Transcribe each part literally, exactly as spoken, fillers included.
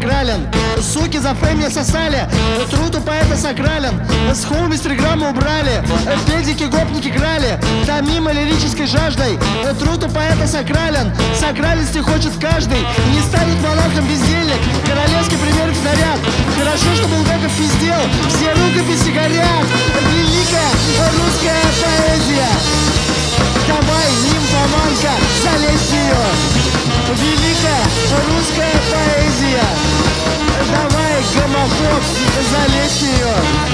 сакрален. Суки за фейм не сосали, труд у поэта сакрален. С хоуми с триграмма убрали, педики гопники крали. Томимо лирической жаждой, труд у поэта сакрален. Сакральности хочет каждый, не станет монахом бездельник. Королевский пример заряд, хорошо, что Булгаков пиздел, все рукописи горят. Великая русская поэзия, давай, нимфоманка, залезь в нее. Великая русская поэзия, давай, гомофоб, залезь в нее.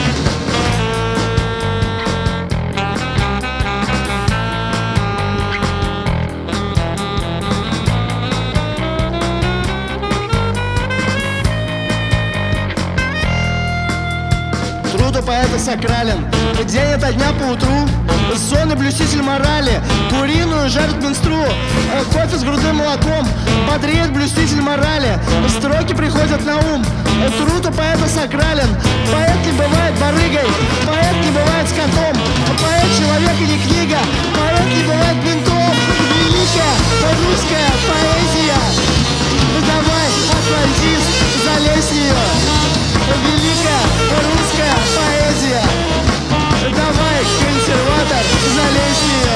Труд у поэта сакрален, день ото дня по утру. Сон и блюститель морали, куриную жарит менстру. Кофе с грудным молоком, бодреет блюститель морали. Строки приходят на ум, труд у поэта сакрален. Поэт не бывает барыгой, поэт не бывает скотом. Поэт человек и не книга, поэт не бывает ментом. Великая русская поэзия, давай, атлантист, залезь в нее. Великая русская поэзия, давай, консерватор, залезь в нее.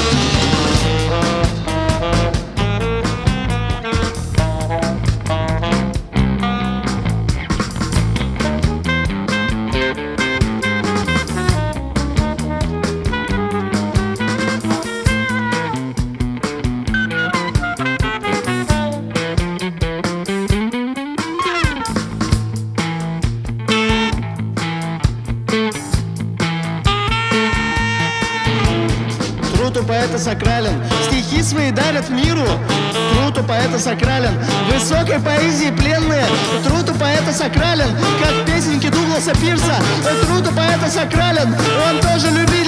Труд у поэта сакрален, стихи свои дарят миру. Труд у поэта сакрален, высокой поэзии пленные. Труд у поэта сакрален, как песенки Дугласа Пирса. Труд у поэта сакрален, он тоже любит